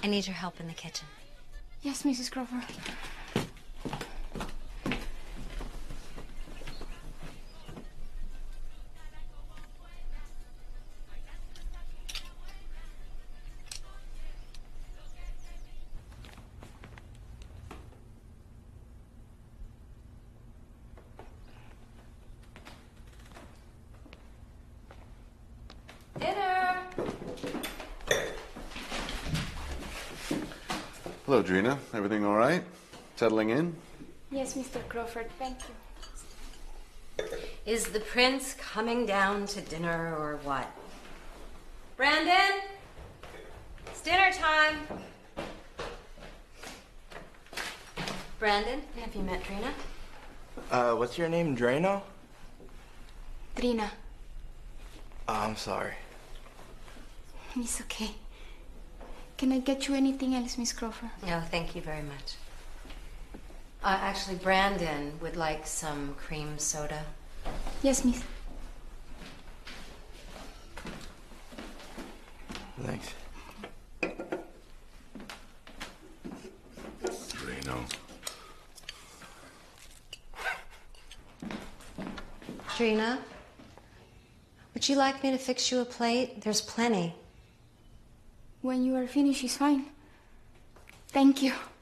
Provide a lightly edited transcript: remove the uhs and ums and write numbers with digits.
need your help in the kitchen. Yes, Mrs. Crawford. Dinner! Hello, Drina. Everything all right? Settling in? Yes, Mr. Crawford, thank you. Is the prince coming down to dinner or what? Brandon? It's dinner time. Brandon, have you met Drina? What's your name, Drina? Drina. I'm sorry. It's okay. Can I get you anything else, Miss Crawford? No, thank you very much. Actually, Brandon would like some cream soda. Yes, miss. Thanks. Drina. Drina, would you like me to fix you a plate? There's plenty. When you are finished, it's fine. Thank you.